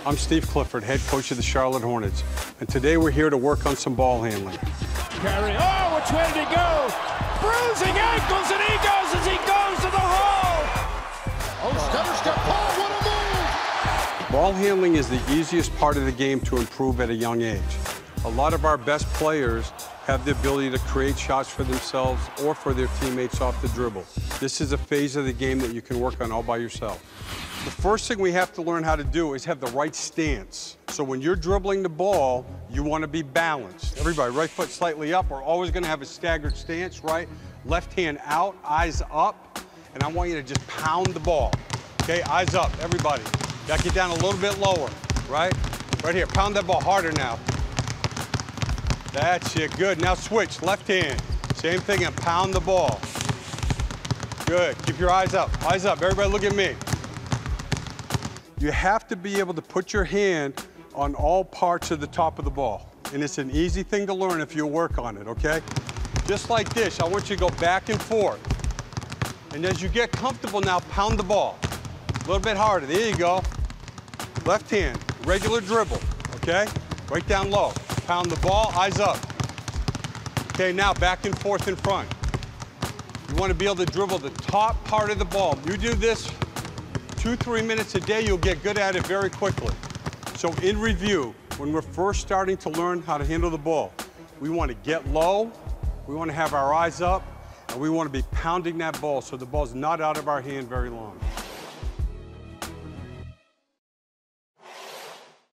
I'm Steve Clifford, head coach of the Charlotte Hornets, and today we're here to work on some ball handling. Carry, oh, which way did he go? Bruising ankles, and he goes as he goes to the hole! Oh, stutter step, Paul, what a move! Ball handling is the easiest part of the game to improve at a young age. A lot of our best players have the ability to create shots for themselves or for their teammates off the dribble. This is a phase of the game that you can work on all by yourself. The first thing we have to learn how to do is have the right stance. So when you're dribbling the ball, you want to be balanced. Everybody, right foot slightly up. We're always going to have a staggered stance, right? Left hand out, eyes up, and I want you to just pound the ball. Okay, eyes up, everybody. Got to get down a little bit lower, right? Right here, pound that ball harder now. That's it, good. Now switch, left hand. Same thing, and pound the ball. Good, keep your eyes up. Eyes up, everybody look at me. You have to be able to put your hand on all parts of the top of the ball. And it's an easy thing to learn if you work on it, okay? Just like this, I want you to go back and forth. And as you get comfortable now, pound the ball. A little bit harder, there you go. Left hand, regular dribble, okay? Right down low. Pound the ball, eyes up. Okay, now back and forth in front. You want to be able to dribble the top part of the ball. You do this 2-3 minutes a day, you'll get good at it very quickly. So in review, when we're first starting to learn how to handle the ball, we want to get low, we want to have our eyes up, and we want to be pounding that ball so the ball's not out of our hand very long.